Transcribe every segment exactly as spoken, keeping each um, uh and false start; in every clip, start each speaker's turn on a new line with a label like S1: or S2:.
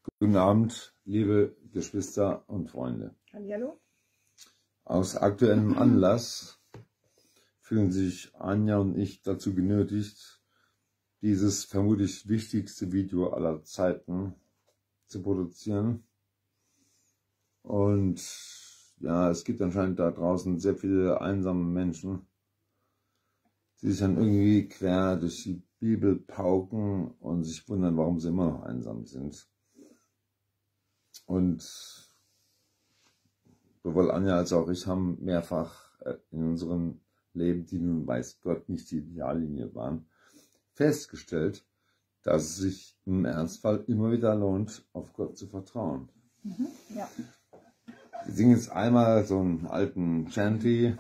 S1: Guten Abend, liebe Geschwister und Freunde.
S2: Hallihallo.
S1: Aus aktuellem Anlass fühlen sich Anja und ich dazu genötigt, dieses vermutlich wichtigste Video aller Zeiten zu produzieren. Und ja, es gibt anscheinend da draußen sehr viele einsame Menschen, die sich dann irgendwie quer durch die Bibel pauken und sich wundern, warum sie immer noch einsam sind. Und sowohl Anja als auch ich haben mehrfach in unserem Leben, die nun weiß Gott nicht die Ideallinie waren, festgestellt, dass es sich im Ernstfall immer wieder lohnt, auf Gott zu vertrauen.
S2: Mhm, ja.
S1: Wir singen jetzt einmal so einen alten Chanty.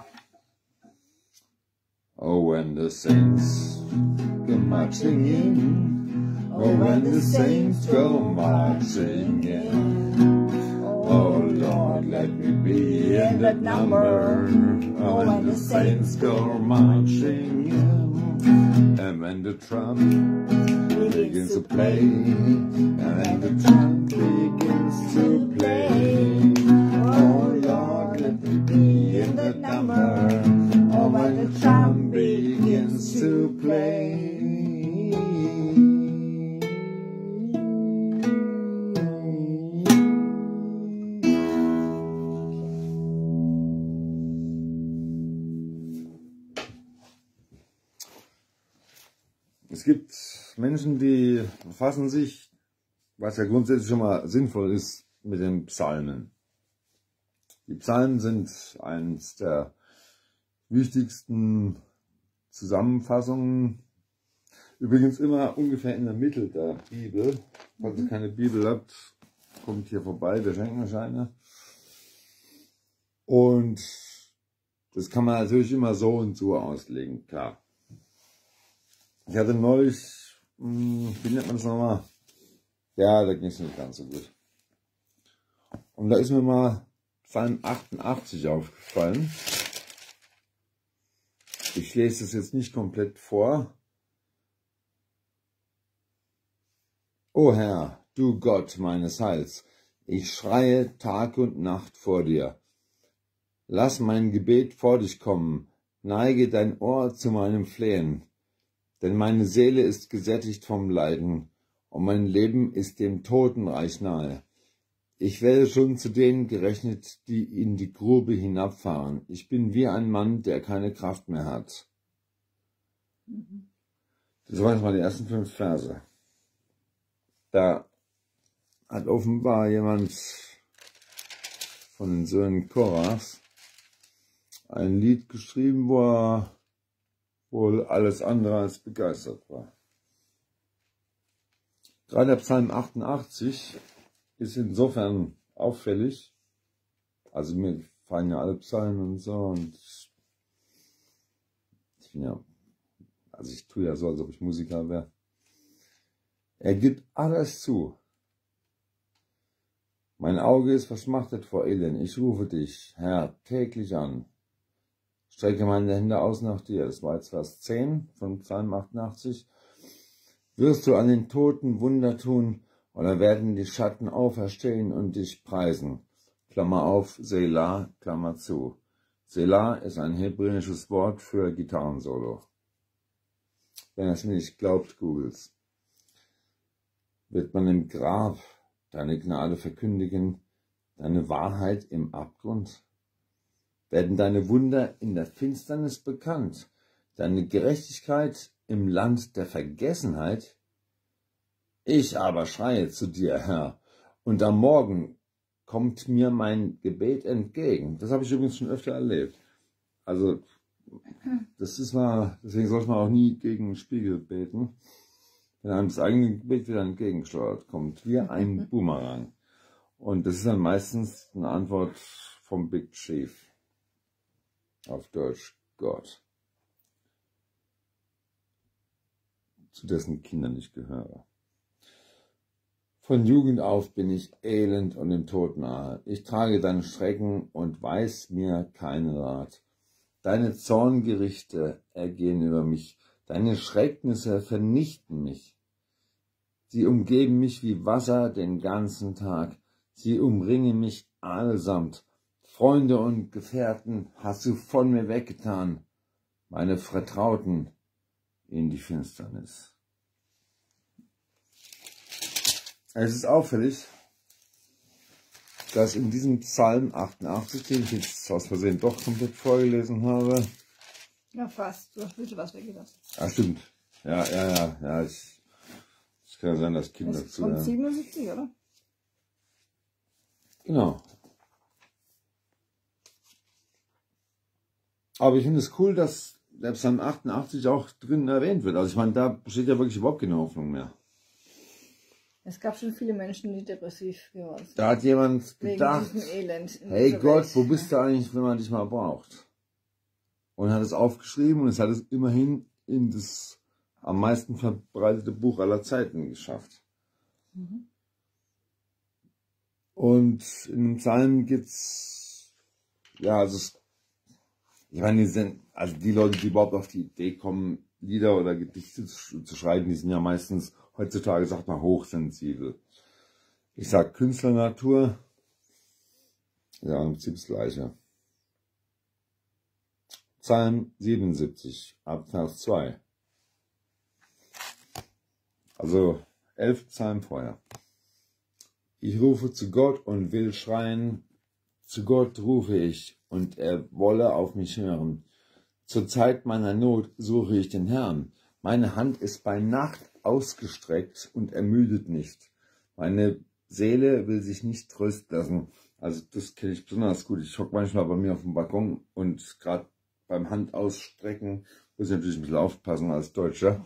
S1: Oh, when the saints go marching in, oh, when the saints go marching in, oh Lord, let me be in that number. Oh, when the saints go marching in, and when the trump begins to play, and when the trump begins to play, oh Lord, let me be in that number. Oh, when the trump begins to play. Es gibt Menschen, die befassen sich, was ja grundsätzlich schon mal sinnvoll ist, mit den Psalmen. Die Psalmen sind eines der wichtigsten Zusammenfassungen, übrigens immer ungefähr in der Mitte der Bibel. Falls ihr keine Bibel habt, kommt hier vorbei, wir schenken euch eine. Und das kann man natürlich immer so und so auslegen, klar. Ich hatte neulich, hm, wie nennt man das nochmal? Ja, da ging es nicht ganz so gut. Und da ist mir mal Psalm achtundachtzig aufgefallen. Ich lese es jetzt nicht komplett vor. O Herr, du Gott meines Heils, ich schreie Tag und Nacht vor dir. Lass mein Gebet vor dich kommen, neige dein Ohr zu meinem Flehen. Denn meine Seele ist gesättigt vom Leiden, und mein Leben ist dem Totenreich nahe. Ich werde schon zu denen gerechnet, die in die Grube hinabfahren. Ich bin wie ein Mann, der keine Kraft mehr hat. Das waren jetzt mal die ersten fünf Verse. Da hat offenbar jemand von den Söhnen Korachs ein Lied geschrieben, wo er wohl alles andere als begeistert war. Gerade der Psalm achtundachtzig ist insofern auffällig, also mir gefallen ja alle Psalmen und so, und ich bin ja, also ich tue ja so, als ob ich Musiker wäre. Er gibt alles zu. Mein Auge ist verschmachtet vor Elend, ich rufe dich, Herr, täglich an. Strecke meine Hände aus nach dir. Das war jetzt Vers zehn von Psalm achtundachtzig. Wirst du an den Toten Wunder tun, oder werden die Schatten auferstehen und dich preisen? Klammer auf, Selah, Klammer zu. Selah ist ein hebräisches Wort für Gitarrensolo. Wenn ihr es mir nicht glaubt, googles. Wird man im Grab deine Gnade verkündigen, deine Wahrheit im Abgrund? Werden deine Wunder in der Finsternis bekannt, deine Gerechtigkeit im Land der Vergessenheit? Ich aber schreie zu dir, Herr, und am Morgen kommt mir mein Gebet entgegen. Das habe ich übrigens schon öfter erlebt. Also, das ist mal, deswegen sollte man auch nie gegen den Spiegel beten. Wenn einem das eigene Gebet wieder entgegensteuert, kommt wie ein Boomerang. Und das ist dann meistens eine Antwort vom Big Chief. Auf Deutsch Gott, zu dessen Kindern ich gehöre. Von Jugend auf bin ich elend und dem Tod nahe. Ich trage deine Schrecken und weiß mir keinen Rat. Deine Zorngerichte ergehen über mich, deine Schrecknisse vernichten mich. Sie umgeben mich wie Wasser den ganzen Tag. Sie umringen mich allesamt. Freunde und Gefährten hast du von mir weggetan, meine Vertrauten in die Finsternis. Es ist auffällig, dass in diesem Psalm achtundachtzig, den ich jetzt aus Versehen doch komplett vorgelesen habe.
S2: Ja, fast. Du hast bitte was weggelassen.
S1: Ah, stimmt. Ja, ja, ja, ja. Es kann ja sein, dass Kinder
S2: Das ist
S1: zu.
S2: von siebenundsiebzig, oder?
S1: Genau. Aber ich finde es cool, dass der Psalm achtundachtzig auch drin erwähnt wird. Also ich meine, da besteht ja wirklich überhaupt keine Hoffnung mehr.
S2: Es gab schon viele Menschen, die depressiv geworden sind.
S1: Da hat jemand gedacht,
S2: Wegen diesem Elend in
S1: hey
S2: dieser
S1: Gott,
S2: Welt.
S1: wo bist du eigentlich, wenn man dich mal braucht? Und hat es aufgeschrieben und es hat es immerhin in das am meisten verbreitete Buch aller Zeiten geschafft.
S2: Mhm.
S1: Und in dem Psalm gibt's, ja, also es, ich meine, die sind, also die Leute, die überhaupt auf die Idee kommen, Lieder oder Gedichte zu, zu schreiben, die sind ja meistens, heutzutage sagt man, hochsensibel. Ich sag Künstlernatur, ja, im Prinzip das Gleiche. Psalm siebenundsiebzig, ab Vers zwei. Also, elf Psalmen vorher. Ich rufe zu Gott und will schreien, zu Gott rufe ich, und er wolle auf mich hören. Zur Zeit meiner Not suche ich den Herrn. Meine Hand ist bei Nacht ausgestreckt und ermüdet nicht. Meine Seele will sich nicht trösten lassen. Also das kenne ich besonders gut. Ich hocke manchmal bei mir auf dem Balkon und gerade beim Handausstrecken muss ich natürlich ein bisschen aufpassen als Deutscher.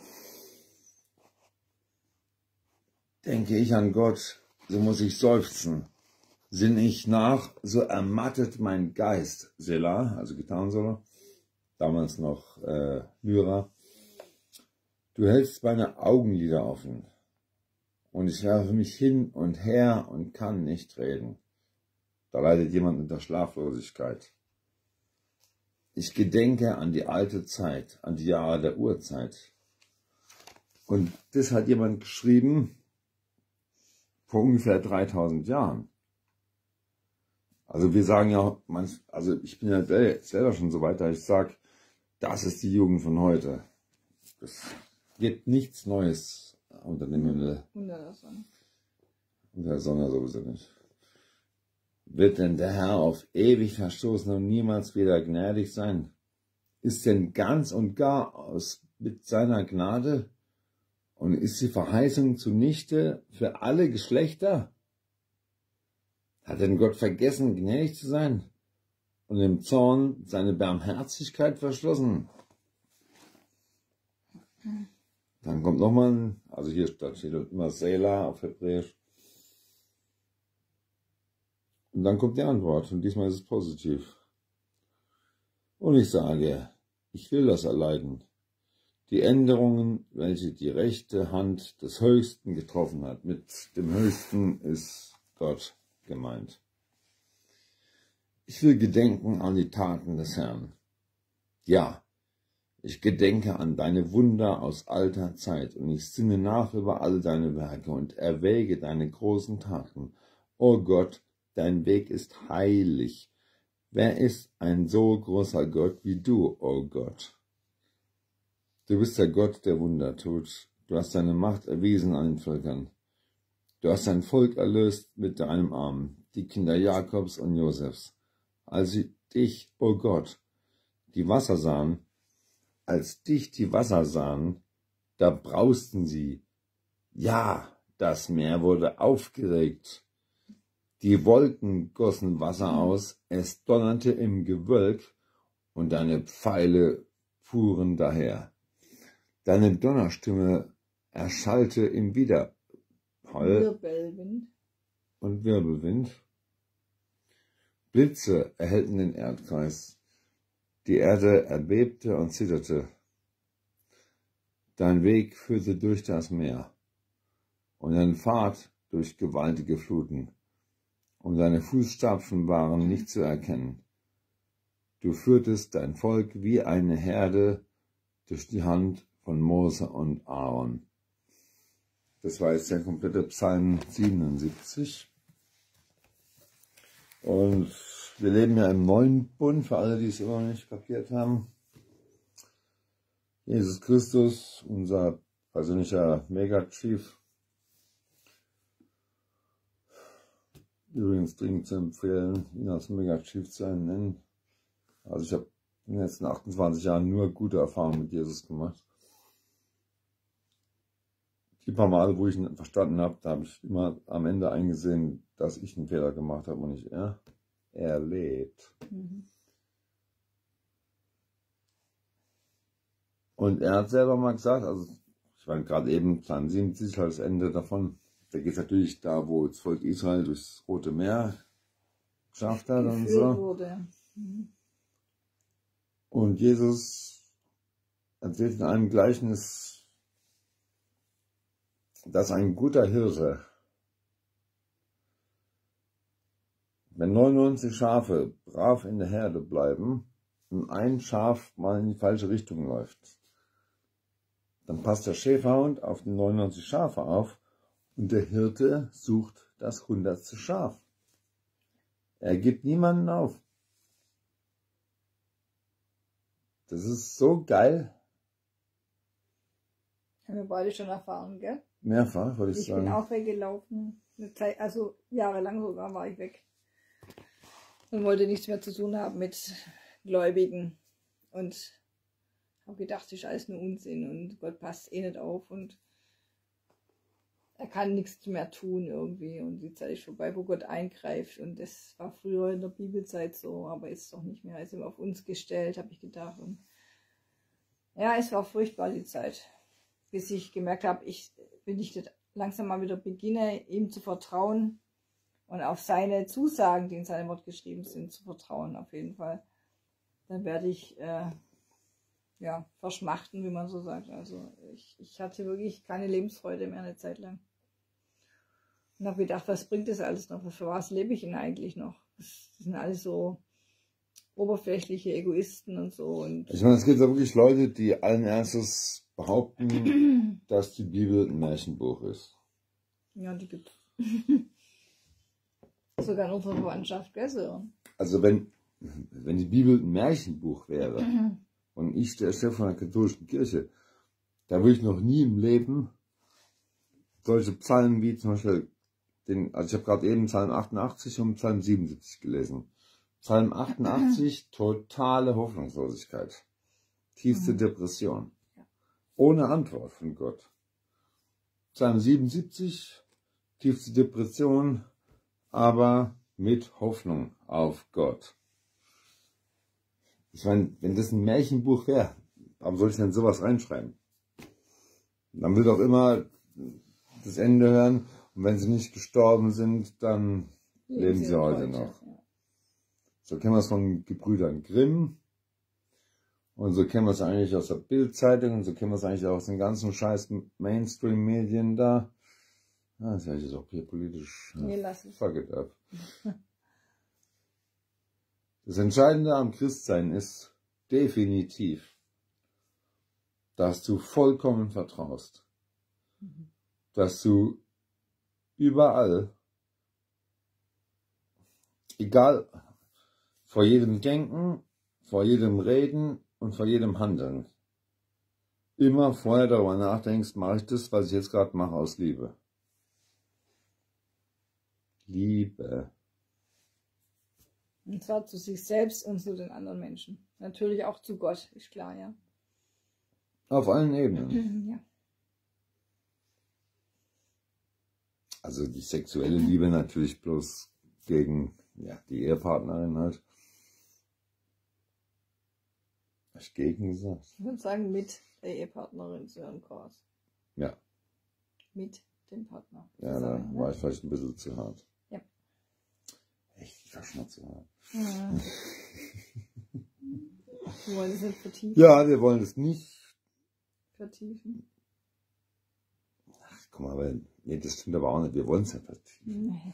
S1: Denke ich an Gott, so muss ich seufzen. Sinn ich nach, so ermattet mein Geist. Selah, also Gitarrensolo, damals noch äh, Lyra. Du hältst meine Augenlider offen und ich werfe mich hin und her und kann nicht reden. Da leidet jemand unter Schlaflosigkeit. Ich gedenke an die alte Zeit, an die Jahre der Urzeit. Und das hat jemand geschrieben vor ungefähr dreitausend Jahren. Also wir sagen ja, manch, also ich bin ja selber schon so weit, dass ich sage, das ist die Jugend von heute. Es gibt nichts Neues unter dem Himmel.
S2: Unter der Sonne.
S1: Unter der Sonne sowieso nicht. Wird denn der Herr auf ewig verstoßen und niemals wieder gnädig sein? Ist denn ganz und gar aus mit seiner Gnade? Und ist die Verheißung zunichte für alle Geschlechter? Hat denn Gott vergessen, gnädig zu sein und im Zorn seine Barmherzigkeit verschlossen? Dann kommt nochmal ein, also hier steht immer Selah auf Hebräisch. Und dann kommt die Antwort und diesmal ist es positiv. Und ich sage, ich will das erleiden. Die Änderungen, welche die rechte Hand des Höchsten getroffen hat, mit dem Höchsten ist Gott gemeint. Ich will gedenken an die Taten des Herrn. Ja, ich gedenke an deine Wunder aus alter Zeit und ich sinne nach über alle deine Werke und erwäge deine großen Taten. O Gott, dein Weg ist heilig. Wer ist ein so großer Gott wie du, o Gott? Du bist der Gott, der Wunder tut. Du hast deine Macht erwiesen an den Völkern. Du hast dein Volk erlöst mit deinem Arm, die Kinder Jakobs und Josefs. Als sie dich, o Gott, die Wasser sahen, als dich die Wasser sahen, da brausten sie. Ja, das Meer wurde aufgeregt. Die Wolken gossen Wasser aus, es donnerte im Gewölk und deine Pfeile fuhren daher. Deine Donnerstimme erschallte im Widerhall
S2: Wirbelwind.
S1: und Wirbelwind. Blitze erhellten den Erdkreis. Die Erde erbebte und zitterte. Dein Weg führte durch das Meer und dein Pfad durch gewaltige Fluten. Und deine Fußstapfen waren nicht zu erkennen. Du führtest dein Volk wie eine Herde durch die Hand von Mose und Aaron. Das war jetzt der komplette Psalm siebenundsiebzig. Und wir leben ja im neuen Bund, für alle, die es immer noch nicht kapiert haben. Jesus Christus, unser persönlicher Mega-Chief. Übrigens dringend zu empfehlen, ihn als Mega-Chief zu nennen. Also ich habe in den letzten achtundzwanzig Jahren nur gute Erfahrungen mit Jesus gemacht. Die paar Mal, wo ich ihn verstanden habe, da habe ich immer am Ende eingesehen, dass ich einen Fehler gemacht habe und nicht er. Er lebt. Mhm. Und er hat selber mal gesagt, also ich meine gerade eben, Psalm siebenundsiebzig, halt das Ende davon, da geht es natürlich da, wo das Volk Israel durchs Rote Meer geschafft hat und so.
S2: Wurde. Mhm.
S1: Und Jesus erzählt in einem Gleichnis, dass ein guter Hirte, wenn neunundneunzig Schafe brav in der Herde bleiben und ein Schaf mal in die falsche Richtung läuft, dann passt der Schäferhund auf die neunundneunzig Schafe auf und der Hirte sucht das hundertste Schaf. Er gibt niemanden auf. Das ist so geil.
S2: Haben wir beide schon erfahren, gell?
S1: Mehrfach, würde ich,
S2: ich
S1: sagen.
S2: Ich bin auch weggelaufen. Eine Zeit, also jahrelang sogar war ich weg. Und wollte nichts mehr zu tun haben mit Gläubigen. Und habe gedacht, das ist alles nur Unsinn und Gott passt eh nicht auf und er kann nichts mehr tun irgendwie. Und die Zeit ist vorbei, wo Gott eingreift. Und das war früher in der Bibelzeit so, aber ist doch nicht mehr. Er ist immer auf uns gestellt, habe ich gedacht. Und ja, es war furchtbar die Zeit. Bis ich gemerkt habe, ich, wenn ich das langsam mal wieder beginne, ihm zu vertrauen und auf seine Zusagen, die in seinem Wort geschrieben sind, zu vertrauen, auf jeden Fall, dann werde ich äh, ja, verschmachten, wie man so sagt. Also ich, ich hatte wirklich keine Lebensfreude mehr eine Zeit lang. Und habe gedacht, was bringt das alles noch? Für was lebe ich denn eigentlich noch? Das sind alles so oberflächliche Egoisten und so. Und
S1: ich meine, es gibt ja wirklich Leute, die allen Ernstes behaupten, dass die Bibel ein Märchenbuch ist.
S2: Ja, die gibt sogar in unserer Verwandtschaft, gell, so.
S1: Also wenn, wenn die Bibel ein Märchenbuch wäre und ich der Chef von der katholischen Kirche, da würde ich noch nie im Leben solche Psalmen wie zum Beispiel den, also ich habe gerade eben Psalm achtundachtzig und Psalm siebenundsiebzig gelesen. Psalm achtundachtzig, totale Hoffnungslosigkeit, tiefste
S2: Mhm.
S1: Depression, ohne Antwort von Gott. Psalm siebenundsiebzig, tiefste Depression, aber mit Hoffnung auf Gott. Ich meine, wenn das ein Märchenbuch wäre, warum soll ich denn sowas reinschreiben? Dann will doch immer das Ende hören und wenn sie nicht gestorben sind, dann leben, leben sie heute, heute noch. Ja. So kennen wir es von Gebrüdern Grimm und so kennen wir es eigentlich aus der Bild-Zeitung und so kennen wir es eigentlich auch aus den ganzen scheiß Mainstream-Medien da. Ah, das ist auch hier politisch.
S2: Nee, lass es.
S1: Fuck it up. Das Entscheidende am Christsein ist definitiv, dass du vollkommen vertraust. Mhm. Dass du überall, egal, vor jedem Denken, vor jedem Reden und vor jedem Handeln, immer vorher darüber nachdenkst, mache ich das, was ich jetzt gerade mache, aus Liebe. Liebe.
S2: Und zwar zu sich selbst und zu den anderen Menschen. Natürlich auch zu Gott, ist klar, ja.
S1: Auf allen Ebenen.
S2: Ja.
S1: Also die sexuelle Liebe natürlich bloß gegen ja, die Ehepartnerin halt. Habe ich gegen gesagt?
S2: Ich würde sagen, mit der Ehepartnerin zu ihrem Kurs.
S1: Ja.
S2: Mit dem Partner.
S1: Ja,
S2: zusammen,
S1: da war
S2: ne?
S1: ich vielleicht ein bisschen zu hart.
S2: Ja.
S1: Echt, ich war schon zu hart.
S2: Ja. Wir wollen es nicht vertiefen.
S1: Ja, wir wollen es nicht
S2: vertiefen.
S1: Ach, guck mal, aber, nee, das stimmt aber auch nicht. Wir wollen es nicht vertiefen.
S2: Nee.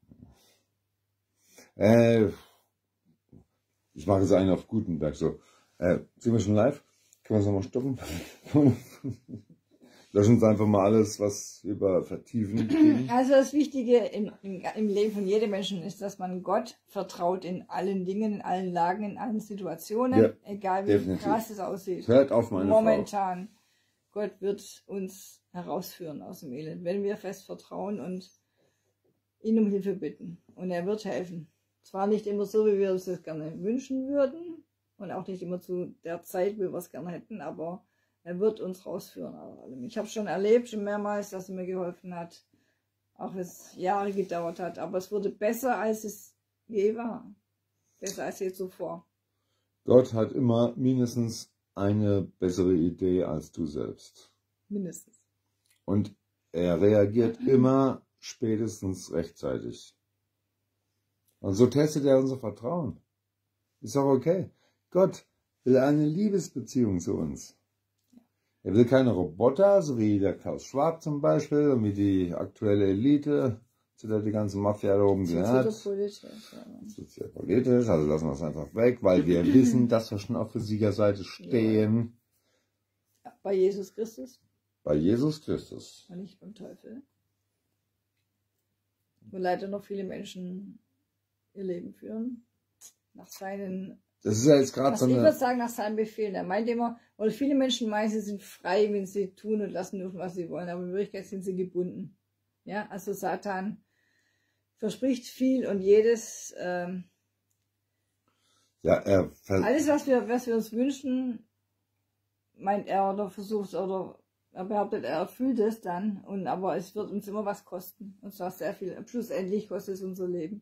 S1: Äh, ich mache es einen auf Gutenberg so. Äh, sind wir schon live? Können wir es nochmal stoppen? löschen Sie einfach mal alles, was über Vertiefen ging.
S2: Also das Wichtige im, im, im Leben von jedem Menschen ist, dass man Gott vertraut in allen Dingen, in allen Lagen, in allen Situationen,
S1: Ja,
S2: egal wie
S1: definitiv.
S2: krass es aussieht.
S1: Hört auf meine
S2: Momentan. Gott wird uns herausführen aus dem Elend, wenn wir fest vertrauen und ihn um Hilfe bitten. Und er wird helfen. Zwar nicht immer so, wie wir uns das gerne wünschen würden und auch nicht immer zu der Zeit, wie wir es gerne hätten, aber er wird uns rausführen. Ich habe schon erlebt, schon mehrmals, dass er mir geholfen hat, auch wenn es Jahre gedauert hat. Aber es wurde besser, als es je war. Besser als je zuvor.
S1: Gott hat immer mindestens eine bessere Idee als du selbst.
S2: Mindestens.
S1: Und er reagiert immer spätestens rechtzeitig. Und so testet er unser Vertrauen. Ist auch okay. Gott will eine Liebesbeziehung zu uns. Er will keine Roboter, so wie der Klaus Schwab zum Beispiel und wie die aktuelle Elite, zu der die ganze Mafia da oben gehört. Das wird sehr politisch, also lassen wir es einfach weg, weil wir wissen, dass wir schon auf der Siegerseite stehen.
S2: Ja. Bei Jesus Christus.
S1: Bei Jesus Christus.
S2: Und nicht beim Teufel. Wo leider noch viele Menschen ihr Leben führen. Nach seinen...
S1: Das ist ja jetzt gerade so eine...
S2: Ich würde sagen, nach seinen Befehlen. Er meint immer, oder viele Menschen meinen, sie sind frei, wenn sie tun und lassen dürfen, was sie wollen. Aber in Wirklichkeit sind sie gebunden. Ja, also Satan verspricht viel und jedes... Ähm,
S1: ja, er...
S2: Alles, was wir, was wir uns wünschen, meint er oder versucht oder... Er behauptet, er erfüllt es dann, und, aber es wird uns immer was kosten. Und zwar sehr viel. Schlussendlich kostet es unser Leben.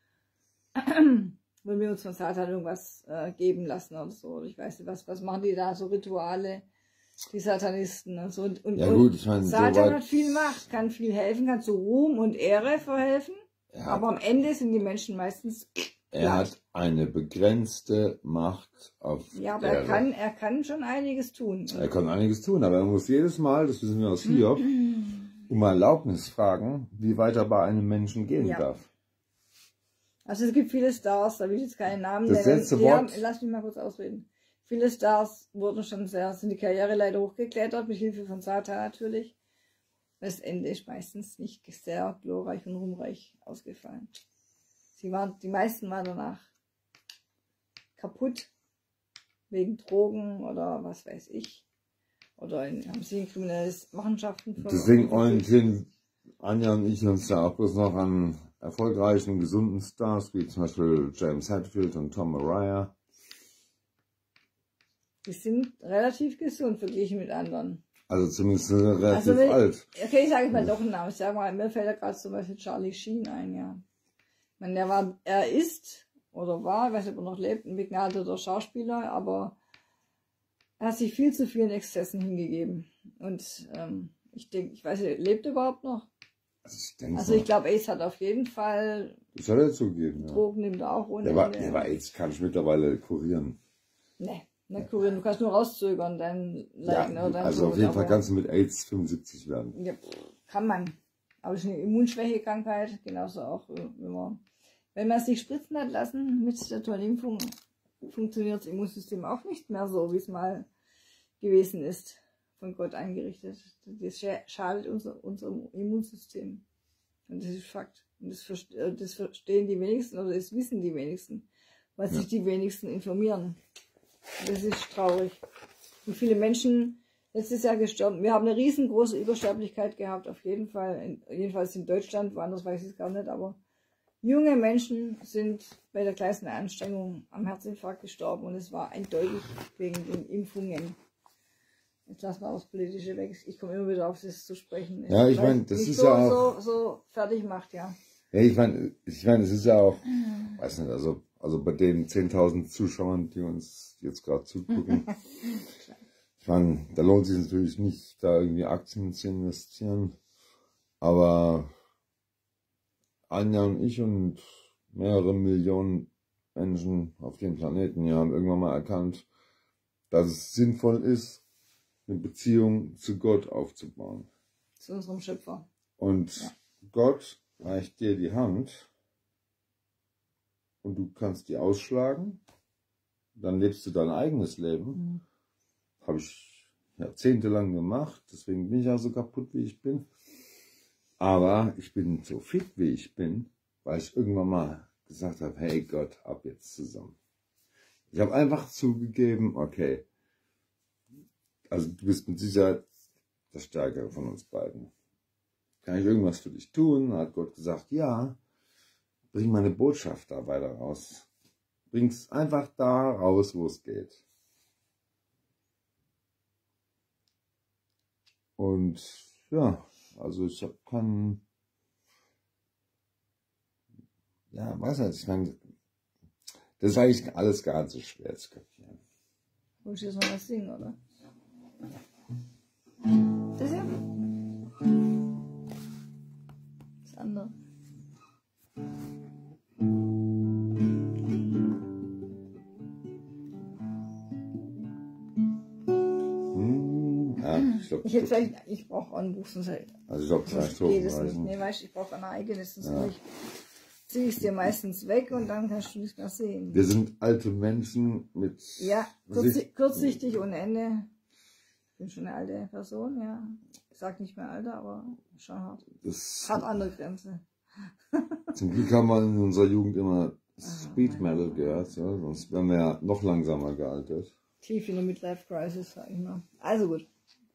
S2: Wenn wir uns von Satan irgendwas äh, geben lassen oder so. Oder ich weiß nicht, was, was machen die da, so Rituale, die Satanisten und so. Und, und,
S1: ja, gut, ich meine,
S2: Satan
S1: so weit...
S2: hat viel Macht, kann viel helfen, kann zu Ruhm und Ehre verhelfen. Ja. Aber am Ende sind die Menschen meistens...
S1: Er
S2: platt.
S1: hat eine begrenzte Macht auf
S2: Ja, aber
S1: Ehre.
S2: er kann, er kann schon einiges tun.
S1: Er kann einiges tun, aber er muss jedes Mal, das wissen wir aus Hiob, um Erlaubnis fragen, wie weit er bei einem Menschen gehen
S2: Ja.
S1: darf.
S2: Also es gibt viele Stars, da will ich jetzt keinen Namen
S1: Das
S2: nennen.
S1: letzte
S2: Die
S1: Wort-
S2: haben, lass mich mal kurz ausreden. Viele Stars wurden schon sehr, sind die Karriere leider hochgeklettert, mit Hilfe von Satan natürlich. Das Ende ist meistens nicht sehr glorreich und ruhmreich ausgefallen. Sie waren, die meisten waren danach kaputt, wegen Drogen oder was weiß ich. Oder in, haben sie in kriminelle Machenschaften verloren.
S1: Deswegen orientieren Anja und ich uns ja auch bloß noch an erfolgreichen, gesunden Stars, wie zum Beispiel James Hetfield und Tom Araya.
S2: Die sind relativ gesund verglichen mit anderen.
S1: Also zumindest sind sie relativ
S2: Also wenn,
S1: alt.
S2: okay, ich sage mal doch einen Namen. Ich sage mal, mir fällt ja gerade zum Beispiel Charlie Sheen ein, ja. Ich meine, der war, er ist oder war, ich weiß nicht, ob er noch lebt, ein begnadeter Schauspieler, aber er hat sich viel zu vielen Exzessen hingegeben. Und ähm, ich denke, ich weiß nicht, lebt er überhaupt noch?
S1: Also ich, denke
S2: Also ich glaube, Ace hat auf jeden Fall,
S1: das soll er zugeben, ja.
S2: Drogen nimmt er auch ohne
S1: Der war,
S2: Ende.
S1: der war AIDS, kann ich mittlerweile kurieren.
S2: Nee, nicht kurieren, du kannst nur rauszögern, dein Leiden
S1: Ja,
S2: oder dein
S1: also auf
S2: Tod,
S1: jeden Fall
S2: aber-
S1: kannst du mit AIDS fünfundsiebzig werden.
S2: Ja, kann man. Aber es ist eine Immunschwächekrankheit, genauso auch, äh, wenn man, wenn man es sich spritzen hat lassen mit der tollen Impfung, funktioniert das Immunsystem auch nicht mehr so, wie es mal gewesen ist, von Gott eingerichtet. Das scha- schadet unser, unserem Immunsystem. Und das ist Fakt. Und das, verste- äh, das verstehen die wenigsten, oder das wissen die wenigsten, weil
S1: Ja.
S2: sich die wenigsten informieren. Das ist traurig. Wie viele Menschen letztes Jahr gestorben. Wir haben eine riesengroße Übersterblichkeit gehabt, auf jeden Fall. In, jedenfalls in Deutschland, woanders weiß ich es gar nicht, aber junge Menschen sind bei der kleinsten Anstrengung am Herzinfarkt gestorben und es war eindeutig wegen den Impfungen. Jetzt lassen wir auch das Politische weg. Ich komme immer wieder auf das zu sprechen.
S1: Ja, ich
S2: Weil
S1: meine, das
S2: mich
S1: ist
S2: so,
S1: ja auch-
S2: so, so fertig macht, ja.
S1: Ja, ich meine, ich meine, es ist ja auch, weiß nicht, also, also bei den zehntausend Zuschauern, die uns jetzt gerade zugucken, ich meine, da lohnt sich natürlich nicht, da irgendwie Aktien zu investieren, aber Anja und ich und mehrere Millionen Menschen auf dem Planeten hier haben irgendwann mal erkannt, dass es sinnvoll ist, eine Beziehung zu Gott aufzubauen.
S2: Zu unserem Schöpfer.
S1: Und
S2: Ja.
S1: Gott reicht dir die Hand und du kannst die ausschlagen, dann lebst du dein eigenes Leben.
S2: Mhm.
S1: Habe ich jahrzehntelang gemacht, deswegen bin ich auch so kaputt, wie ich bin. Aber ich bin so fit, wie ich bin, weil ich irgendwann mal gesagt habe, hey Gott, ab jetzt zusammen. Ich habe einfach zugegeben, okay, also du bist mit Sicherheit der Stärkere von uns beiden. Kann ich irgendwas für dich tun? Da hat Gott gesagt, ja, bring meine Botschaft da weiter raus. Bring es einfach da raus, wo es geht. Und ja, also ich habe keinen, ja, weiß nicht, ich meine, das ist eigentlich alles gar nicht so schwer zu kapieren.
S2: Muss ich jetzt noch was singen, oder? Das hier? Das andere.
S1: Hm, ja, ich glaube,
S2: Ich hätte vielleicht, ich brauche auch ein Buch, sonst halt.
S1: also ich glaube, zwei
S2: Sonst geht es nicht.
S1: Strophen
S2: Nee, weißt du, ich brauche ein eigenes, sonst
S1: Ja.
S2: ja. ziehe ich es dir meistens weg und dann kannst du nicht mehr sehen.
S1: Wir sind alte Menschen mit,
S2: Ja,
S1: was
S2: kurz,
S1: ich-
S2: kurzsichtig ohne Ende. Ich bin schon eine alte Person, ja. Ich sag nicht mehr Alter, aber schon hart.
S1: das,
S2: Hart an der Grenze.
S1: zum Glück haben wir in unserer Jugend immer Speed Metal gehört, ja, sonst wären wir ja noch langsamer gealtert.
S2: Tief in der Midlife Crisis, sag ich mal. Also gut.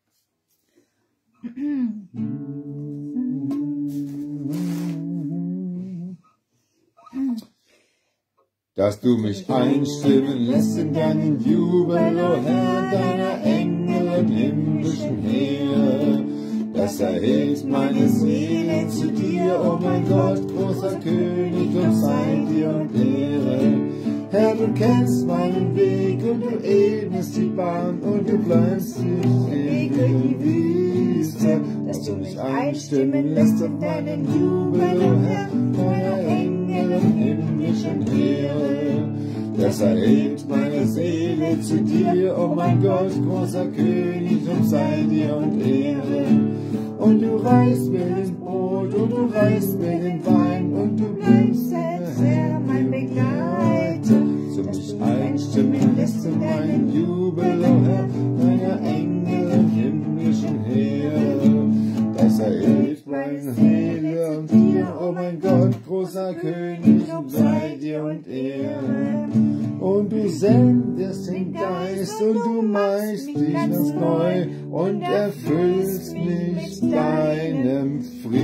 S1: Dass du mich einstimmen lässt in deinen Jubel, o Herr, deiner Engel im himmlischen Heer. Das erhebt meine Seele zu dir, o mein Gott, großer König, und sei dir und Ehre. Herr, du kennst meinen Weg und du ebnest die Bahn und du bleibst nicht ewig in Wüste. Dass du mich einstimmen lässt in deinen Jubel, o Herr, deiner Engel im himmlischen Heere. Das erhebt meine Seele zu dir, o mein Gott, großer König, und sei dir und Ehre. Und du reichst mir das Brot und du reichst mir den Wein und du bleibst selbst Herr, mein Begleiter. Zu mich einstimmen lässt in deinen Jubel, o Herr, deiner Engel im himmlischen Heere. Das erhebt meine Seele und dir, o mein Gott, großer König, und sei dir und Ehre. Und du sendest den Geist und du meinst dich ganz neu und erfüllst mich deinem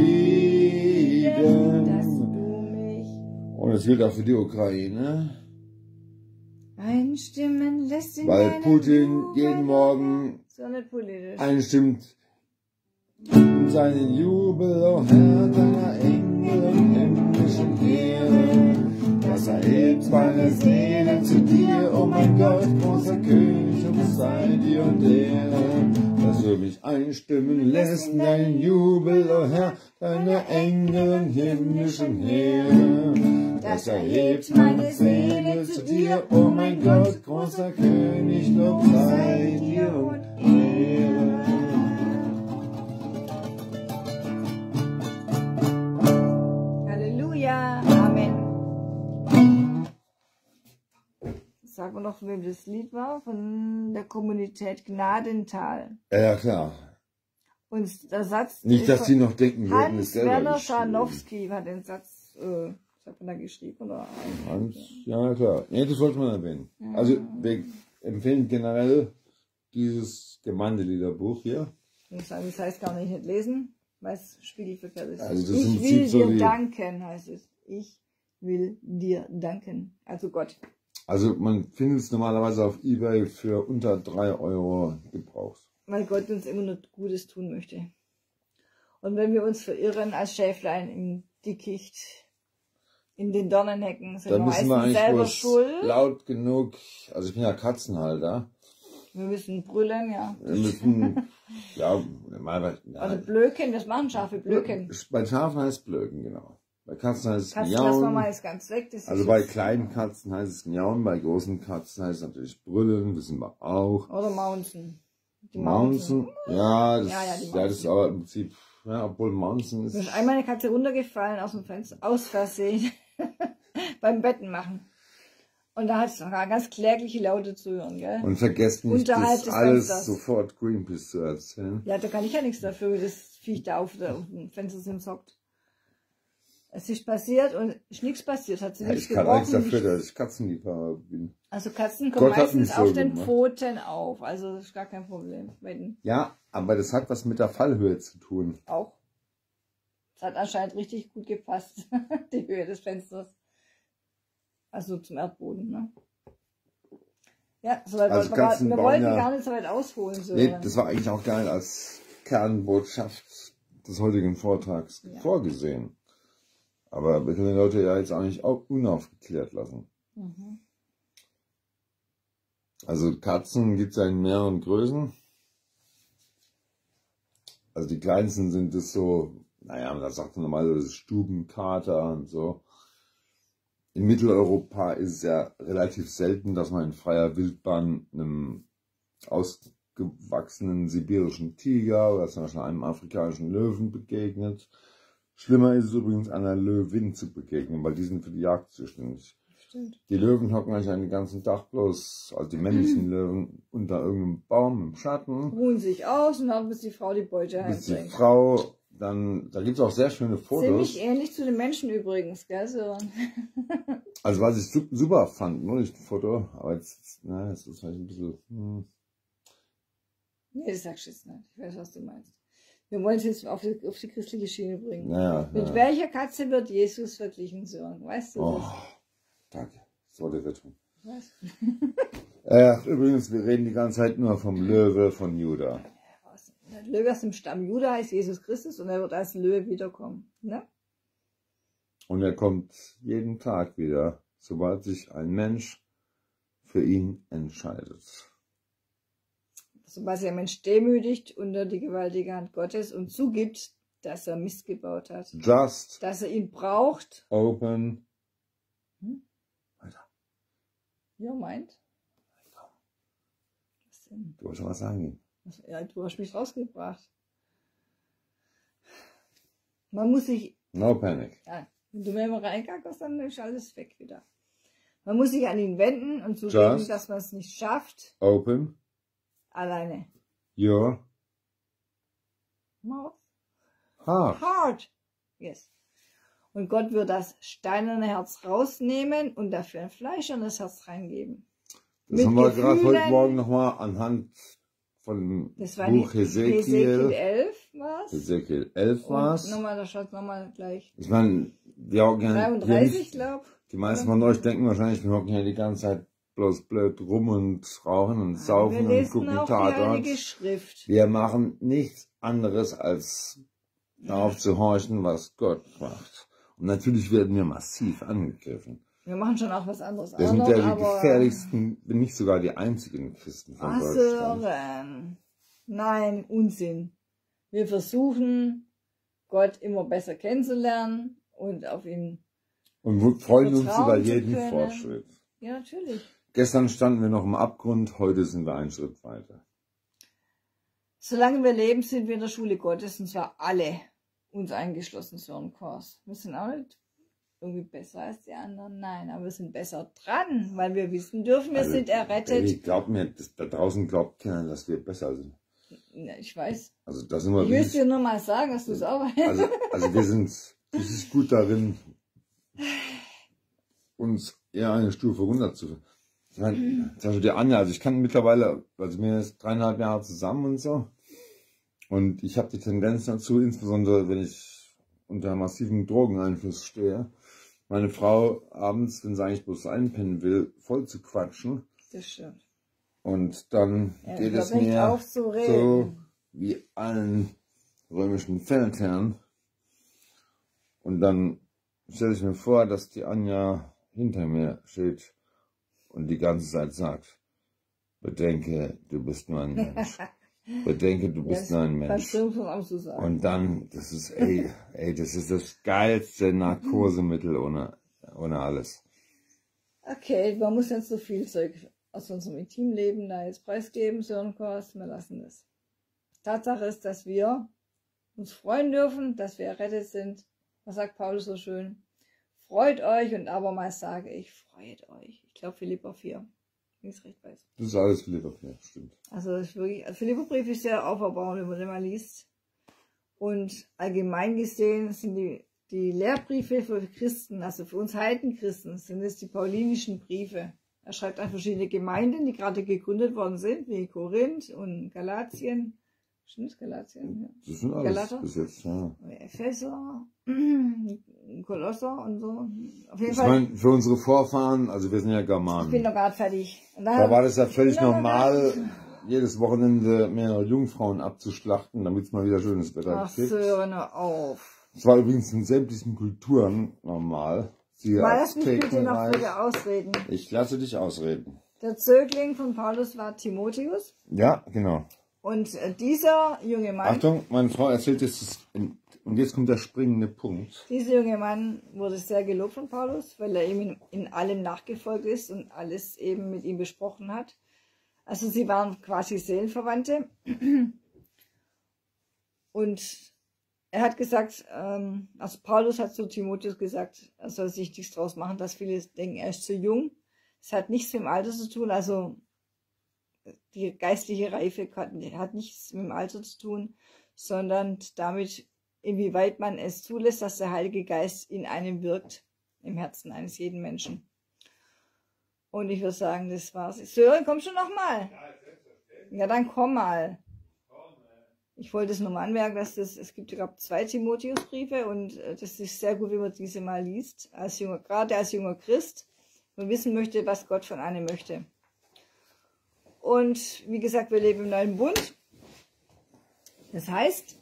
S1: Frieden.
S2: Dass du mich
S1: Und es gilt auch für die Ukraine,
S2: einstimmen lässt in
S1: weil
S2: deinen
S1: Putin
S2: Jubel.
S1: jeden Morgen
S2: So nicht politisch.
S1: einstimmt in seinen Jubel, o Herr, deiner Engel im himmlischen Heere. Das erhebt meine Seele zu dir, o mein Gott, großer König, und sei dir und Ehre. Dass du mich einstimmen lässt in deinen Jubel, o Herr, deiner Engel im himmlischen Heere. Das erhebt meine Seele zu dir, o mein Gott, großer König, Lob sei dir und Ehre.
S2: Halleluja. Amen. Sagen wir noch, von wem das Lied war? Von der Kommunität Gnadental.
S1: Ja, ja, klar.
S2: Und der Satz.
S1: Nicht, dass
S2: von
S1: die noch denken würden, es selber
S2: Hans-Werner
S1: geschrieben.
S2: Scharnowski hat den Satz, äh, was hat man da geschrieben? Oder
S1: Hans, ja, klar. Nee, das sollte man erwähnen. Also, wir empfehlen generell dieses Gemeindeliederbuch hier.
S2: Ich muss sagen, das heißt gar nicht, nicht lesen, weil es spiegelverkehrt ist.
S1: Also das ist im
S2: ich
S1: Prinzip
S2: will
S1: so
S2: dir
S1: wie-
S2: danken, heißt es. Ich will dir danken. Also Gott.
S1: Also, man findet es normalerweise auf eBay für unter drei Euro gebraucht.
S2: Weil Gott uns immer nur Gutes tun möchte. Und wenn wir uns verirren als Schäflein im Dickicht, in den Dornenhecken, sind
S1: Da
S2: wir
S1: müssen wir
S2: meistens
S1: eigentlich
S2: selber
S1: bloß
S2: schuld.
S1: laut genug, also ich bin ja Katzenhalter,
S2: Wir müssen brüllen, ja.
S1: wir müssen, ja, normalerweise,
S2: Also
S1: ja,
S2: Blöken, das machen Schafe, Blöken.
S1: bei Schafen heißt es Blöken, genau. Bei Katzen heißt es
S2: Katzen lassen wir mal
S1: Miauen.
S2: jetzt ganz weg. Das
S1: Also
S2: ist
S1: bei
S2: jetzt-
S1: kleinen Katzen heißt es Miauen, bei großen Katzen heißt es natürlich Brüllen, wissen wir auch.
S2: Oder Mountain. Die
S1: Mountain, ja, das,
S2: Ja, ja,
S1: ja,
S2: die
S1: das
S2: Mountain.
S1: ist aber im Prinzip, ja, obwohl Mountain
S2: Mir
S1: ist,
S2: ist einmal eine Katze runtergefallen aus dem Fenster, aus Versehen, beim Betten machen. Und da hat es ganz klägliche Laute zu hören, gell?
S1: Und vergesst nicht,
S2: Unterhalb
S1: das
S2: des
S1: alles
S2: Fensters.
S1: sofort Greenpeace zu erzählen.
S2: Ja, da kann ich ja nichts dafür, wie das Viech da auf, der, auf dem Fenster hockt. Es ist passiert und ist nichts passiert, hat sie
S1: Ja,
S2: nichts
S1: ich kann nichts
S2: gebrochen.
S1: dafür,
S2: nichts-
S1: dass ich Katzenliebhaber bin.
S2: Also Katzen kommen
S1: Gott hat mich
S2: meistens
S1: so
S2: auf den
S1: gemacht.
S2: Pfoten auf, also das ist gar kein Problem. Wenn
S1: Ja, aber das hat was mit der Fallhöhe zu tun.
S2: auch. Es hat anscheinend richtig gut gepasst, die Höhe des Fensters. Also zum Erdboden, ne? Ja, so weit
S1: Also
S2: wollten wir,
S1: Katzen
S2: wir
S1: bauen
S2: wollten
S1: ja-
S2: gar nicht so weit ausholen. So.
S1: Nee, das war eigentlich auch geil als Kernbotschaft des heutigen Vortrags
S2: Ja.
S1: vorgesehen. Aber wir können die Leute ja jetzt auch nicht au- unaufgeklärt lassen.
S2: Mhm.
S1: Also Katzen gibt es ja in mehreren Größen. Also die kleinsten sind es so, naja, da sagt man normalerweise Stubenkater und so. In Mitteleuropa ist es ja relativ selten, dass man in freier Wildbahn einem ausgewachsenen sibirischen Tiger oder zum Beispiel einem afrikanischen Löwen begegnet. Schlimmer ist es übrigens, einer Löwin zu begegnen, weil die sind für die Jagd zuständig.
S2: Stimmt.
S1: Die Löwen hocken eigentlich den ganzen Tag bloß, also die männlichen Löwen, unter irgendeinem Baum im Schatten.
S2: Ruhen sich aus und dann bis die Frau die Beute
S1: Bis die
S2: heimbringt.
S1: Frau, dann, da gibt es auch sehr schöne Fotos.
S2: Ziemlich ähnlich zu den Menschen übrigens, gell, Sören?
S1: Also was ich su- super fand, nur nicht ein Foto, aber jetzt, na, es ist halt ein bisschen, hm.
S2: Nee, das sagst du jetzt nicht. Ich weiß, was du meinst. Wir wollen es jetzt auf die, auf die christliche Schiene bringen.
S1: Naja,
S2: Mit
S1: ja.
S2: welcher Katze wird Jesus verglichen, Sören? Weißt du
S1: Oh,
S2: das?
S1: danke. So die Rettung.
S2: Was?
S1: Äh, übrigens, wir reden die ganze Zeit nur vom Löwe von Juda.
S2: Der Löwe aus dem Stamm Juda ist Jesus Christus und er wird als Löwe wiederkommen. Ne?
S1: Und er kommt jeden Tag wieder, sobald sich ein Mensch für ihn entscheidet.
S2: Sobald sich ein Mensch demütigt unter die gewaltige Hand Gottes und zugibt, dass er Mist gebaut hat.
S1: Just
S2: Dass er ihn braucht.
S1: open.
S2: Hm?
S1: Weiter.
S2: Ja, meint? Was denn?
S1: Du wolltest schon was sagen.
S2: Was- Ja, du hast mich rausgebracht. Man muss sich,
S1: No panic.
S2: ja, wenn du mir mal reingackerst, dann ist alles weg wieder. Man muss sich an ihn wenden und zugeben,
S1: Just.
S2: dass man es nicht schafft,
S1: Open
S2: alleine.
S1: your
S2: Mouth.
S1: heart.
S2: Heart. Yes. Und Gott wird das steinerne Herz rausnehmen und dafür ein fleischernes Herz reingeben.
S1: Das
S2: Mit
S1: haben wir gerade
S2: Gefühlen.
S1: heute Morgen nochmal anhand von dem
S2: Das war
S1: Buch
S2: nicht Hesekiel
S1: Hesekiel.
S2: elf, was?
S1: Hesekiel elf war es.
S2: Nochmal, da schaut nochmal gleich.
S1: Ich meine, wir hocken ja
S2: dreiunddreißig,
S1: nicht,
S2: glaube
S1: die meisten von euch denken wahrscheinlich, wir hocken ja die ganze Zeit bloß blöd rum und rauchen und
S2: Wir
S1: saufen und
S2: lesen
S1: gucken
S2: auch die Heilige
S1: Tatort.
S2: Schrift.
S1: Wir machen nichts anderes, als darauf zu horchen, was Gott macht. Und natürlich werden wir massiv angegriffen.
S2: Wir machen schon auch was anderes.
S1: Wir
S2: auch
S1: sind
S2: noch,
S1: ja die
S2: aber
S1: gefährlichsten, wenn nicht sogar die einzigen Christen von
S2: Was,
S1: Deutschland.
S2: Sören? Nein, Unsinn. Wir versuchen, Gott immer besser kennenzulernen und auf ihn.
S1: Und wir freuen uns
S2: vertrauen
S1: über
S2: zu
S1: jeden
S2: können.
S1: Fortschritt.
S2: Ja, natürlich.
S1: Gestern standen wir noch im Abgrund, heute sind wir einen Schritt weiter.
S2: Solange wir leben, sind wir in der Schule Gottes, und zwar alle, uns eingeschlossen, Sörenkurs. Wir sind auch nicht irgendwie besser als die anderen, nein, aber wir sind besser dran, weil wir wissen dürfen, wir
S1: Also,
S2: sind errettet.
S1: Ey, glaub mir, das, da draußen glaubt keiner, dass wir besser sind.
S2: Ja, ich weiß.
S1: Also da sind wir
S2: Ich will es
S1: richtig,
S2: dir nur mal sagen, dass du es auch weißt.
S1: also, also wir sind richtig gut darin, uns eher eine Stufe runter zu. Ich meine, zum Beispiel die Anja, also ich kann mittlerweile, also wir sind jetzt dreieinhalb Jahre zusammen und so. Und ich habe die Tendenz dazu, insbesondere wenn ich unter massivem Drogeneinfluss stehe, meine Frau abends, wenn sie eigentlich bloß einpennen will, voll zu quatschen.
S2: Das stimmt.
S1: Und dann
S2: Ja,
S1: geht
S2: hör
S1: es
S2: nicht
S1: mir
S2: auf zu reden.
S1: so wie allen römischen Feldherren. Und dann stelle ich mir vor, dass die Anja hinter mir steht und die ganze Zeit sagt, bedenke, du bist nur ein Mensch. Bedenke, du bist nur ein
S2: Kannst
S1: Mensch.
S2: du von auch so sagen.
S1: Und dann, das ist, ey, ey, das ist das geilste Narkosemittel ohne, ohne alles.
S2: Okay, man muss jetzt so viel Zeug aus unserem Intimleben da jetzt preisgeben, Sörenkurs, wir lassen es. Tatsache ist, dass wir uns freuen dürfen, dass wir errettet sind. Was sagt Paulus so schön? freut euch und abermals sage ich, freut euch. Ich glaube Philipper vier, wenn ich es recht weiß.
S1: Das ist alles Philipper vier, stimmt.
S2: Also, das ist wirklich, also Philipperbrief ist sehr auferbauend, wenn man den mal liest. Und allgemein gesehen sind die, die Lehrbriefe für Christen, also für uns Heidenchristen, sind es die paulinischen Briefe. Er schreibt an verschiedene Gemeinden, die gerade gegründet worden sind, wie Korinth und Galatien. Stimmt, Galatien? Ja.
S1: Das sind alles
S2: Galater,
S1: bis jetzt, ja.
S2: Epheser, Kolosser und so. Auf jeden
S1: Ich
S2: Fall.
S1: meine, für unsere Vorfahren, also wir sind ja Germanen.
S2: Ich bin noch gerade fertig. Und
S1: Da war das ja völlig
S2: ich bin noch
S1: normal,
S2: grad-
S1: jedes Wochenende mehrere Jungfrauen abzuschlachten, damit es mal wieder schönes Wetter
S2: Ach,
S1: gibt.
S2: so, hör nur auf.
S1: Es war übrigens in sämtlichen Kulturen normal. Siehe
S2: War das nicht bitte noch
S1: Aztekenreich.
S2: bitte ausreden?
S1: Ich lasse dich ausreden.
S2: Der Zögling von Paulus war Timotheus.
S1: Ja, genau.
S2: Und äh, dieser junge Mann,
S1: Achtung, meine Frau erzählt jetzt, das in, und jetzt kommt der springende Punkt.
S2: dieser junge Mann wurde sehr gelobt von Paulus, weil er ihm in, in allem nachgefolgt ist und alles eben mit ihm besprochen hat. Also sie waren quasi Seelenverwandte. Und er hat gesagt, ähm, also Paulus hat zu Timotheus gesagt, er soll sich nichts draus machen, dass viele denken, er ist zu jung. Es hat nichts mit dem Alter zu tun, also die geistliche Reife hat, hat nichts mit dem Alter zu tun, sondern damit, inwieweit man es zulässt, dass der Heilige Geist in einem wirkt, im Herzen eines jeden Menschen. Und ich würde sagen, das war's. Sören, komm schon nochmal. Ja, dann komm mal. Ich wollte es nur mal anmerken, dass das, es gibt, ich glaube, zwei Timotheusbriefe und äh, das ist sehr gut, wenn man diese mal liest, als junger, gerade als junger Christ, und wissen möchte, was Gott von einem möchte. Und wie gesagt, wir leben im neuen Bund. Das heißt,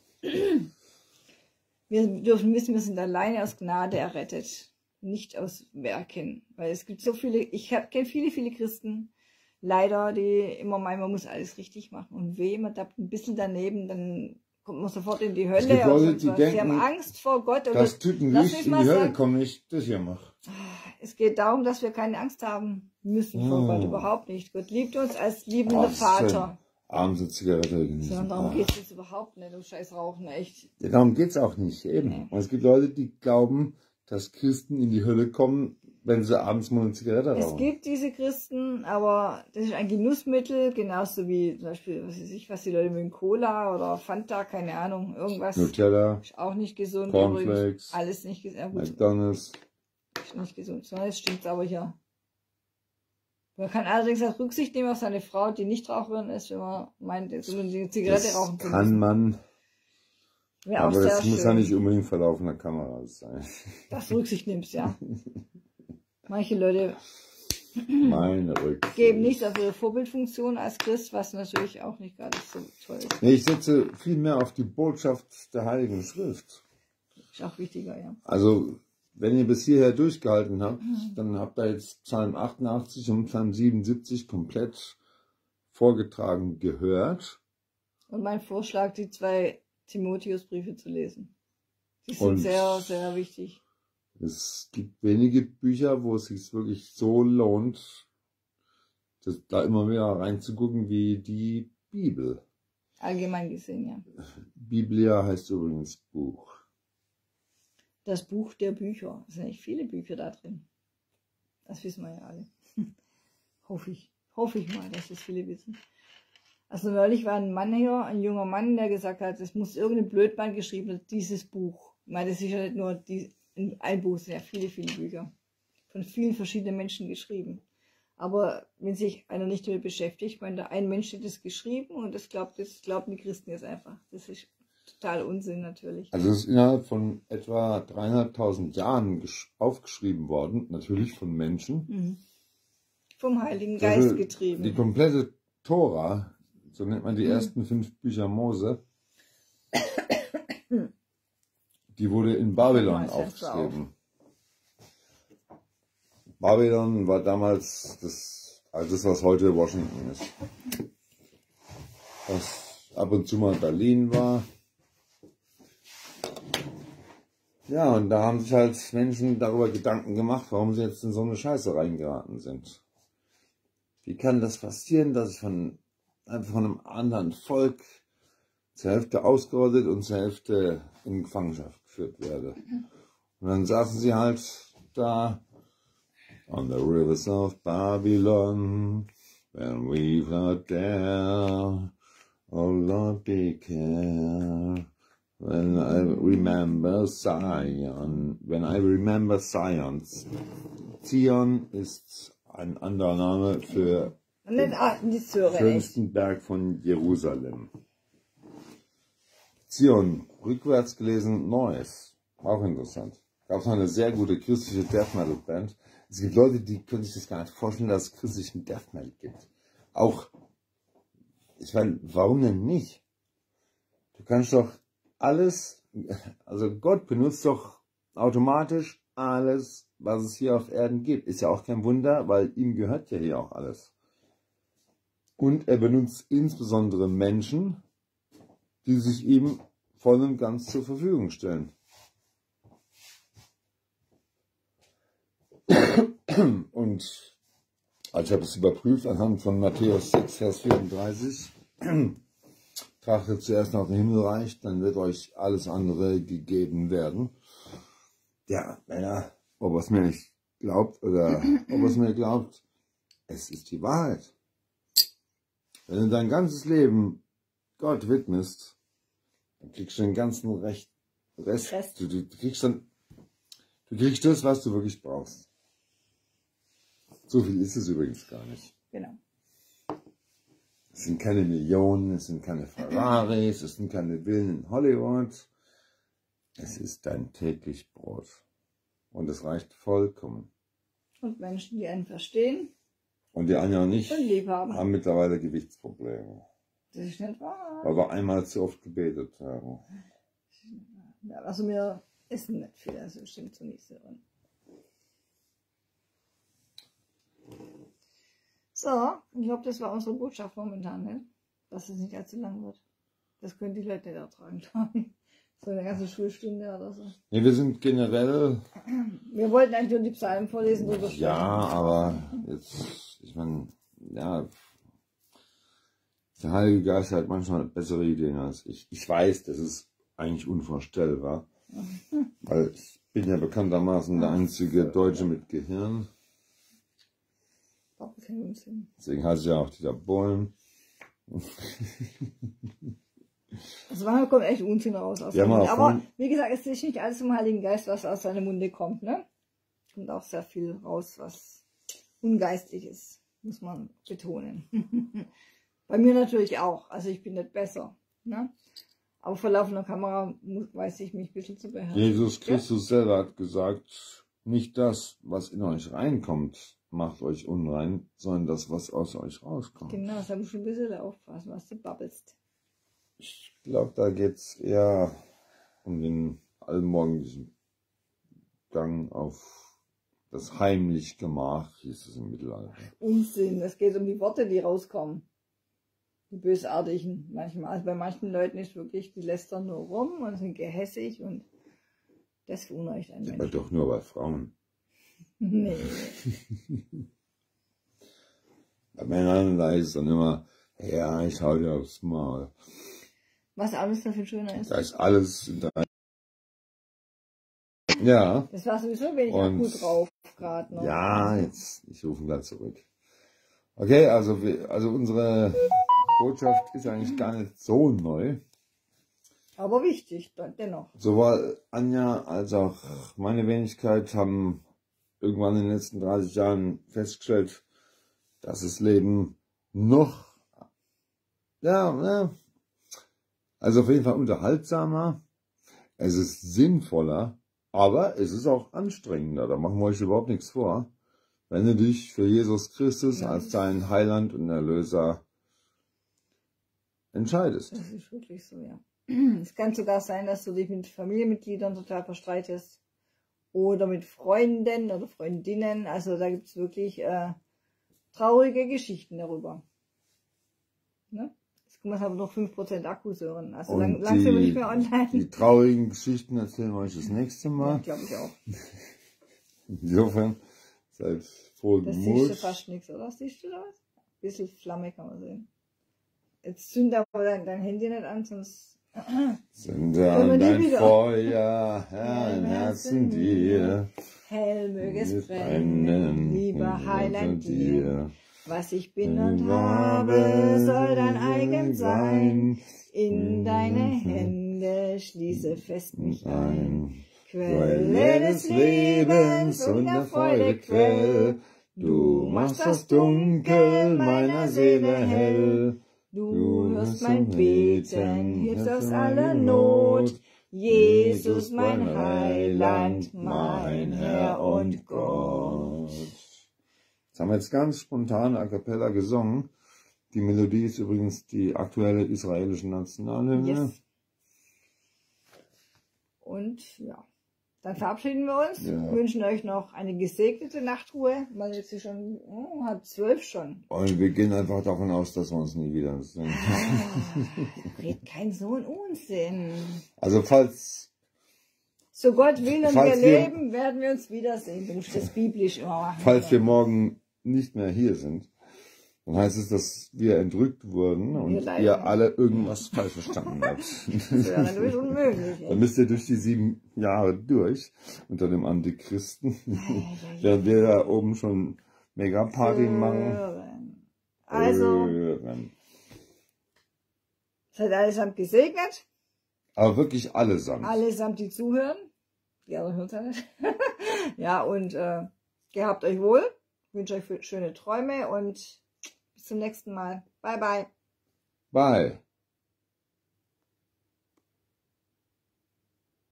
S2: wir dürfen wissen, wir sind alleine aus Gnade errettet, nicht aus Werken. Weil es gibt so viele, ich kenne viele, viele Christen, leider, die immer meinen, man muss alles richtig machen. Und weh, man tappt ein bisschen daneben, dann kommt man sofort in die Hölle.
S1: Es gibt Leute,
S2: oder
S1: die
S2: sonst was.
S1: denken,
S2: Sie haben Angst vor Gott. Und
S1: dass Typen
S2: lass
S1: nicht
S2: mich
S1: in
S2: mal
S1: die Hölle
S2: sagen,
S1: kommen, ich das hier mache.
S2: es geht darum, dass wir keine Angst haben müssen vor
S1: Oh.
S2: Gott, überhaupt nicht. Gott liebt uns als liebender
S1: Ach,
S2: Vater.
S1: Abends eine Zigarette genießen.
S2: Ja, darum
S1: Ah.
S2: geht es jetzt überhaupt nicht, du scheiß Rauchen, echt.
S1: Ja, darum geht's auch nicht, eben.
S2: Nee.
S1: Und es gibt Leute, die glauben, dass Christen in die Hölle kommen, wenn sie abends mal eine Zigarette
S2: Es
S1: rauchen.
S2: gibt diese Christen, aber das ist ein Genussmittel, genauso wie zum Beispiel, was weiß ich, was die Leute mit Cola oder Fanta, keine Ahnung, irgendwas.
S1: Nutella,
S2: Ist auch nicht gesund.
S1: Cornflakes,
S2: Übrigens. Alles nicht gesund. Ja, gut,
S1: McDonalds.
S2: ist nicht gesund. So, jetzt stimmt's aber hier. Man kann allerdings auch Rücksicht nehmen auf seine Frau, die nicht Raucherin ist, wenn man meint, jetzt unbedingt eine Zigarette
S1: Das
S2: rauchen zu
S1: kann
S2: müssen.
S1: man,
S2: Wäre auch
S1: aber
S2: sehr
S1: das muss ja
S2: schön,
S1: nicht unbedingt vor laufender Kamera sein.
S2: dass du Rücksicht nimmst, ja. Manche Leute
S1: Meine Rücksicht.
S2: geben nichts auf ihre Vorbildfunktion als Christ, was natürlich auch nicht gerade so toll ist.
S1: Nee, ich setze viel mehr auf die Botschaft der Heiligen Schrift.
S2: Ist auch wichtiger, ja.
S1: Also, wenn ihr bis hierher durchgehalten habt, dann habt ihr jetzt Psalm achtundachtzig und Psalm siebenundsiebzig komplett vorgetragen gehört.
S2: Und mein Vorschlag, die zwei Timotheusbriefe zu lesen. Die sind
S1: Und
S2: sehr, sehr wichtig.
S1: Es gibt wenige Bücher, wo es sich wirklich so lohnt, das, da immer wieder reinzugucken, wie die Bibel.
S2: Allgemein gesehen, ja.
S1: Biblia heißt übrigens Buch.
S2: Das Buch der Bücher. Es sind echt viele Bücher da drin. Das wissen wir ja alle. Hoffe ich. Hoffe ich mal, dass das viele wissen. Also neulich war ein Mann hier, ein junger Mann, der gesagt hat, es muss irgendein Blödmann geschrieben haben, dieses Buch. Ich meine, das ist ja nicht nur die, ein Buch, es sind ja viele, viele Bücher. Von vielen verschiedenen Menschen geschrieben. Aber wenn sich einer nicht damit beschäftigt, ich meine, ein Mensch hat das geschrieben und das glaubt, das glauben die Christen jetzt einfach. Das ist total Unsinn natürlich.
S1: Also es ist innerhalb von etwa dreieinhalbtausend Jahren aufgeschrieben worden, natürlich von Menschen.
S2: Mhm. Vom Heiligen
S1: Also
S2: Geist getrieben.
S1: Die komplette Tora, so nennt man die
S2: Mhm.
S1: ersten fünf Bücher Mose, die wurde in Babylon
S2: Mal Fenster
S1: aufgeschrieben. Babylon war damals das, also das, was heute Washington ist. Was ab und zu mal Berlin war. Ja, und da haben sich halt Menschen darüber Gedanken gemacht, warum sie jetzt in so eine Scheiße reingeraten sind. Wie kann das passieren, dass ich von einfach von einem anderen Volk zur Hälfte ausgerottet und zur Hälfte in Gefangenschaft geführt werde? Und dann saßen sie halt da. On the rivers of Babylon, when we float there, oh Lord, be care. When I remember Zion, when I remember Zion. Zion ist ein anderer Name für den schönsten Berg von Jerusalem. Zion, rückwärts gelesen, Neues. Auch interessant. Gab es noch eine sehr gute christliche Death Metal Band. Es gibt Leute, die können sich das gar nicht vorstellen, dass es christlichen Death Metal gibt. Auch, ich meine, warum denn nicht? Du kannst doch alles, also Gott benutzt doch automatisch alles, was es hier auf Erden gibt. Ist ja auch kein Wunder, weil ihm gehört ja hier auch alles. Und er benutzt insbesondere Menschen, die sich ihm voll und ganz zur Verfügung stellen. Und also ich habe es überprüft anhand von Matthäus sechs, Vers vierunddreißig. Trachtet zuerst nach dem Himmelreich, dann wird euch alles andere gegeben werden. Ja, Männer, ob er es mir nicht glaubt oder ob er es mir glaubt, es ist die Wahrheit. Wenn du dein ganzes Leben Gott widmest, dann kriegst du den ganzen Recht, Rest, Rest. Du, du, kriegst dann, du kriegst das, was du wirklich brauchst. So viel ist es übrigens gar nicht.
S2: Genau.
S1: Es sind keine Millionen, es sind keine Ferraris, es sind keine Villen in Hollywood. Es ist dein täglich Brot. Und es reicht vollkommen.
S2: Und Menschen, die einen verstehen.
S1: Und die anderen nicht,
S2: und lieb haben.
S1: haben mittlerweile Gewichtsprobleme.
S2: Das ist nicht wahr.
S1: Weil wir einmal zu oft gebetet haben.
S2: Ja, also wir essen nicht viel, also stimmt so nicht so. So, ich glaube, das war unsere Botschaft momentan, ne? Dass es nicht allzu lang wird. Das können die Leute nicht ertragen, glaube ich. So eine ganze Schulstunde oder so.
S1: Nee, wir sind generell...
S2: Wir wollten eigentlich nur die Psalmen vorlesen. Oder
S1: ja, aber jetzt, ich meine, ja, der Heilige Geist hat manchmal bessere Ideen als ich. Ich weiß, das ist eigentlich unvorstellbar, weil ich bin ja bekanntermaßen der einzige Deutsche mit Gehirn. Deswegen heißt es ja auch dieser Bullen.
S2: Also manchmal kommt echt Unsinn raus aus
S1: ja,
S2: Munde. Aber wie gesagt, es ist nicht alles vom Heiligen Geist, was aus seinem Munde kommt, ne? Kommt auch sehr viel raus, was ungeistlich ist, muss man betonen. Bei mir natürlich auch. Also ich bin nicht besser, ne? Aber vor laufender Kamera muss, weiß ich mich ein bisschen zu beherrschen.
S1: Jesus Christus ja? selber hat gesagt, nicht das, was in euch reinkommt, macht euch unrein, sondern das, was aus euch rauskommt.
S2: Genau, da musst du ein bisschen aufpassen, was du babbelst.
S1: Ich glaube, da geht es eher um den allmorgendlichen Gang auf das heimlich Gemach, hieß es im Mittelalter.
S2: Unsinn, es geht um die Worte, die rauskommen. Die bösartigen manchmal. Also bei manchen Leuten ist wirklich, die lästern nur rum und sind gehässig und das verunreinigt einen Menschen.
S1: Aber doch nur bei Frauen.
S2: Nee.
S1: Bei Männern, da ist es dann immer, ja, ich hau dir aufs Maul.
S2: Was alles dafür schöner ist.
S1: Da ist alles in deinem... Ja.
S2: Das war sowieso wenig Akku drauf gerade noch.
S1: Ja, jetzt, ich rufe ihn gleich zurück. Okay, also, wir, also unsere Botschaft ist eigentlich gar nicht so neu.
S2: Aber wichtig, dennoch.
S1: Sowohl Anja als auch meine Wenigkeit haben irgendwann in den letzten dreißig Jahren festgestellt, dass das Leben noch, ja, ja, also auf jeden Fall unterhaltsamer, es ist sinnvoller, aber es ist auch anstrengender, da machen wir euch überhaupt nichts vor, wenn du dich für Jesus Christus ja, als deinen Heiland und Erlöser entscheidest.
S2: Das ist wirklich so, ja. Es kann sogar sein, dass du dich mit Familienmitgliedern total verstreitest oder mit Freunden oder Freundinnen, also da gibt es wirklich äh, traurige Geschichten darüber. Ne? Jetzt können wir aber noch fünf Prozent Akkus hören. Also lang,
S1: die,
S2: langsam nicht mehr online.
S1: Die traurigen Geschichten erzählen wir euch das nächste Mal.
S2: Ja, glaube ich auch.
S1: Insofern, seid froh
S2: Das
S1: Mut.
S2: siehst du fast nichts, oder? Siehst du da was? Ein bisschen Flamme kann man sehen. Jetzt zünd aber dein, dein Handy nicht an, sonst
S1: Sende an dein Feuer, Herr, im Herzen dir.
S2: Hell möge es brennen, lieber Heiland dir. Was ich bin und habe, soll dein eigen sein. In deine Hände schließe fest mich ein. Quelle des Lebens und der Freude Quell. Du machst das Dunkel meiner Seele hell. Du hörst mein Beten, hilfst aus aller Not. Jesus, mein Heiland, mein Herr und Gott.
S1: Das haben wir jetzt ganz spontan a cappella gesungen. Die Melodie ist übrigens die aktuelle israelische Nationalhymne.
S2: Yes. Und ja, dann verabschieden wir uns.
S1: Ja.
S2: Wünschen euch noch eine gesegnete Nachtruhe. Weil jetzt ist schon oh, halb zwölf schon.
S1: Und wir gehen einfach davon aus, dass wir uns nie wieder sehen.
S2: Ah, red kein so ein Unsinn.
S1: Also falls...
S2: So Gott will und
S1: falls
S2: wir
S1: wir,
S2: leben, werden wir uns wiedersehen. Du musst das biblisch immer machen.
S1: Falls wir morgen nicht mehr hier sind, dann heißt es, dass wir entrückt wurden und
S2: Wir
S1: ihr alle irgendwas falsch verstanden habt.
S2: Das wäre natürlich unmöglich.
S1: Dann müsst ihr durch die sieben Jahre durch, unter dem Antichristen, während wir da oben schon Mega-Party machen.
S2: Also,
S1: Hören.
S2: seid allesamt gesegnet.
S1: Aber wirklich allesamt.
S2: Allesamt, die zuhören. Die anderen hören es ja nicht. Ja, und äh, gehabt euch wohl. Ich wünsche euch schöne Träume und bis zum nächsten Mal. Bye, bye.
S1: Bye.